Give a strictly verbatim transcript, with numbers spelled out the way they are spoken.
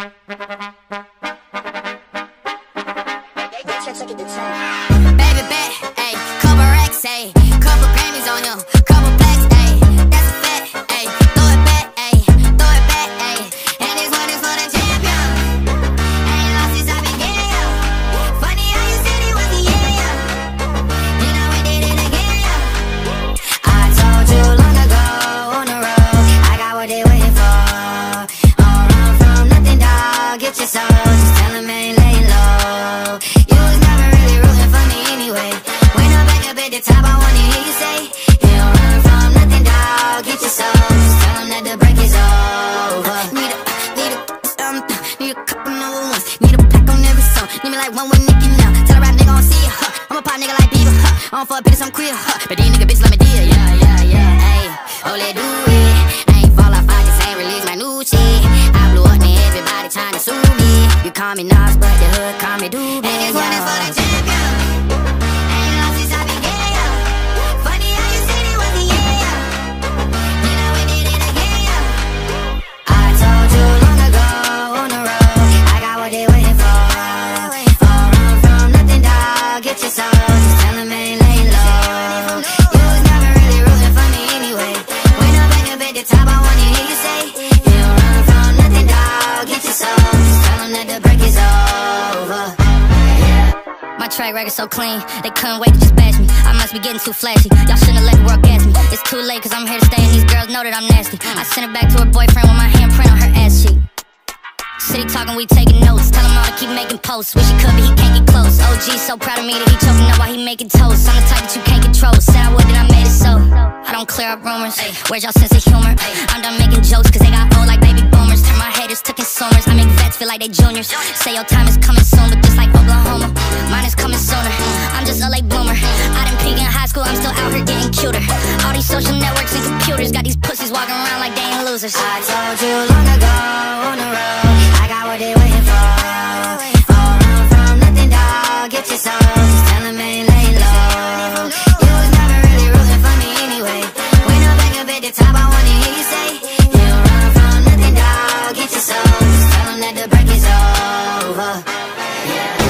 Baby bet, ayy, couple racks, ayy, couple Grammys on him, couple plaques, ayy, that's a fact, ayy, throw it back, ayy, throw it back, ayy, and this one is for the champion. Ain't lost since I began, yo. Funny how you said it was the year, yo. Then I went did it again, yo. I told you long ago on the road, I got what they waiting for. Don't run from nothing, dog. Get your soul, just tell them ain't laying low. You was never really rooting for me anyway. When I'm back up at the top, I wanna hear you say, you don't run from nothing, dog. Get your soul, just tell them that the break is over. Need a, need a, um, need a couple number ones. Need a pack on every song. Need me like one with Nicki now. Tell a rap nigga I don't see ya, huh. I'm a pop nigga like Bieber, huh. I don't fuck bitches, I'm queer, huh. But these nigga bitches let me deal, yeah, yeah, yeah, ayy. Oh, let do it. I ain't fall off, I just ain't release my new shit. I blew up, and everybody trying to sue me. You call me Nas, but the hood call me Doobie. And this one is for the champion. Ain't lost since I began, yo. Funny how you said it was the year, yo. Then I went did it again, yo. I told you long ago on the road, I got what they waiting for. Don't run from nothing, dog. Get your soul, just tell them ain't laying low. You was never really rooting for me anyway. When I'm back up at the top, I wanna hear you say, you don't run from nothing, dog. Get your soul, just tell them that the break is over. My track record so clean, they couldn't wait to just bash me. I must be getting too flashy, y'all shouldn't have let the world gas me. It's too late cause I'm here to stay and these girls know that I'm nasty. I sent it back to her boyfriend with my handprint on her ass cheek. City talking, we taking notes, tell him all to keep making posts. Wish he could but he can't get close. O G so proud of me that he choking up while he making toast. I'm the type that you can't control, said I would then I made it so. I don't clear up rumors, where's y'all sense of humor? I'm done making jokes cause they got old like baby boomers. Turn my haters to consumers, I make vets feel like they juniors. Say your time is coming soon, but just like Oklahoma, mine is coming sooner. I'm just a late bloomer, I didn't peak in high school, I'm still out here getting cuter. All these social networks and computers got these pussies walking around like they ain't losers. I told you long ago on the road, I got what they waiting for. Don't run from nothing, dog. Get your soul, just tell them ain't laying low. You was never really rooting for me anyway. When I'm back up at the top, I wanna hear you say, you don't run from nothing, dog. Get your soul, just tell them that the break is over. Yeah.